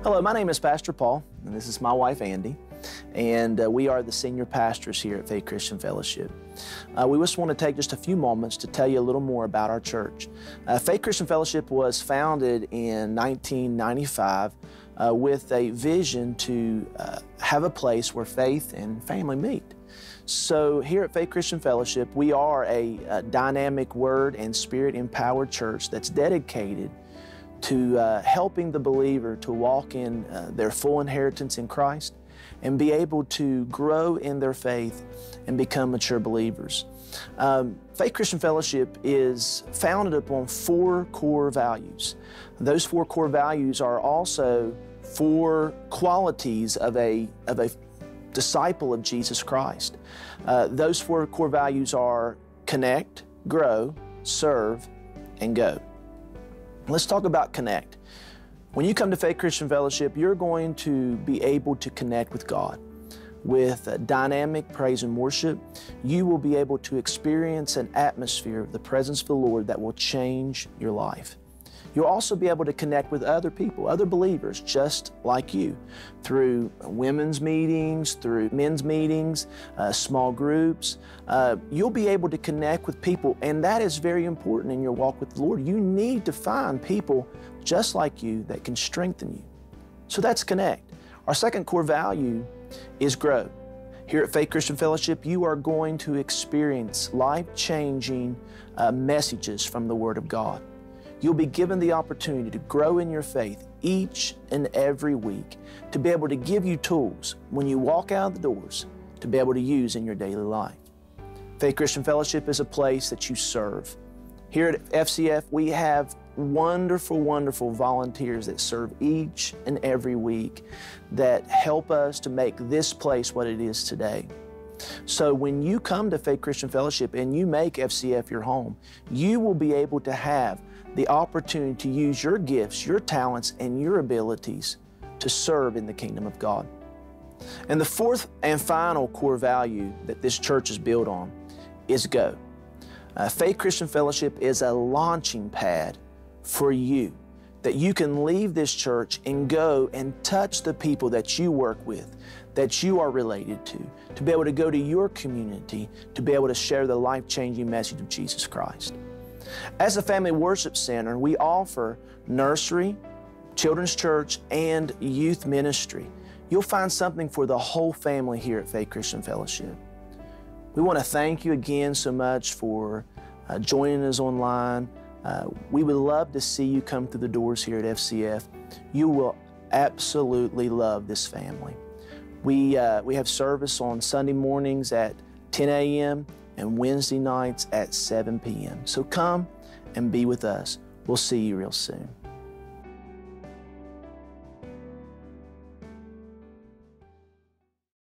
Hello, my name is Pastor Paul, and this is my wife, Andy, and we are the senior pastors here at Faith Christian Fellowship. We just want to take just a few moments to tell you a little more about our church. Faith Christian Fellowship was founded in 1995 with a vision to have a place where faith and family meet. So here at Faith Christian Fellowship, we are a dynamic Word and Spirit-empowered church that's dedicated to helping the believer to walk in their full inheritance in Christ and be able to grow in their faith and become mature believers. Faith Christian Fellowship is founded upon 4 core values. Those 4 core values are also 4 qualities of a disciple of Jesus Christ. Those 4 core values are connect, grow, serve, and go. Let's talk about connect. When you come to Faith Christian Fellowship, you're going to be able to connect with God. With dynamic praise and worship, you will be able to experience an atmosphere of the presence of the Lord that will change your life. You'll also be able to connect with other people, other believers just like you, through women's meetings, through men's meetings, small groups. You'll be able to connect with people, and that is very important in your walk with the Lord. You need to find people just like you that can strengthen you. So that's connect. Our second core value is grow. Here at Faith Christian Fellowship, you are going to experience life-changing messages from the Word of God. You'll be given the opportunity to grow in your faith each and every week, to be able to give you tools when you walk out of the doors to be able to use in your daily life. Faith Christian Fellowship is a place that you serve. Here at FCF, we have wonderful, wonderful volunteers that serve each and every week that help us to make this place what it is today. So when you come to Faith Christian Fellowship and you make FCF your home, you will be able to have the opportunity to use your gifts, your talents, and your abilities to serve in the kingdom of God. And the fourth and final core value that this church is built on is go. Faith Christian Fellowship is a launching pad for you, that you can leave this church and go and touch the people that you work with, that you are related to be able to go to your community, to be able to share the life-changing message of Jesus Christ. As a family worship center, we offer nursery, children's church, and youth ministry. You'll find something for the whole family here at Faith Christian Fellowship. We want to thank you again so much for joining us online. We would love to see you come through the doors here at FCF. You will absolutely love this family. We have service on Sunday mornings at 10 a.m. and Wednesday nights at 7 p.m. So come and be with us. We'll see you real soon.